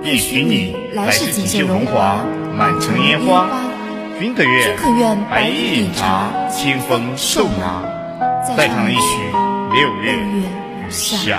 愿许你来世锦绣荣华，满城烟花。君可愿白衣饮茶，清风瘦马，再唱一曲六月雨下。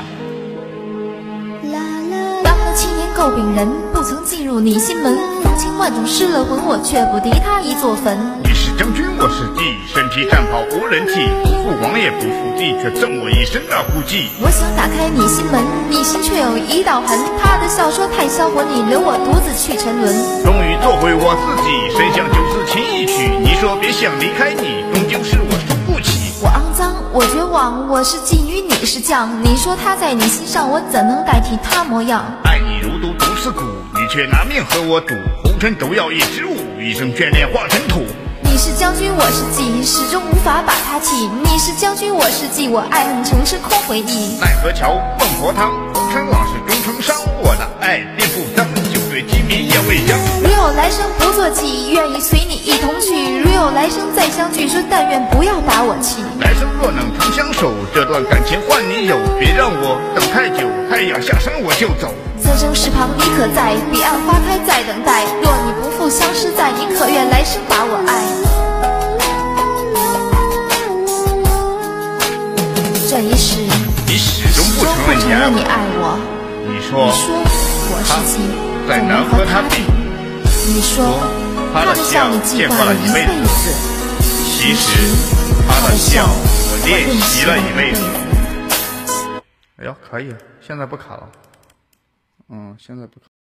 当了7年詬病人，不曾进入你心门。风情万种失了魂，我却不敌他一座坟。 你是将军，我是帝，身披战袍无人替。不负王爷不负帝，却赠我一身的孤寂。 我想打开你心门，你心却有一道痕。他的笑说太销魂，你留我独自去沉沦。 终于做回我自己，身向九四情一曲。你说别想离开你，终究是我输不起。 我肮脏，我绝望，我是妓女，你是将。你说他在你心上，我怎能代替他模样？ 爱你如毒毒死骨，你却拿命和我赌。红尘都要一支舞，一生眷恋化尘土。 你是将军，我是妓，始终无法把他弃。你是将军，我是妓，我爱恨成是空回忆。 奈何桥，孟婆汤，红尘往事终成伤。我的爱并不脏，就对鸡鸣也未央。 如有来生不做妓，愿意随你一同去。如有来生再相聚，说但愿不要把我弃。 来生若能长相守，这段感情换你有。别让我等太久，太阳下山我就走。 三生石旁你可在？彼岸花开在等待。若你不负相识在，你可愿来生把我爱？这一世， 你始终不承认你爱我。 你说我是妓， 再难和他比。 你说他的笑你记挂了一辈子。 其实他的笑我练习了一辈子。哎呦，可以，现在不卡了。现在不卡。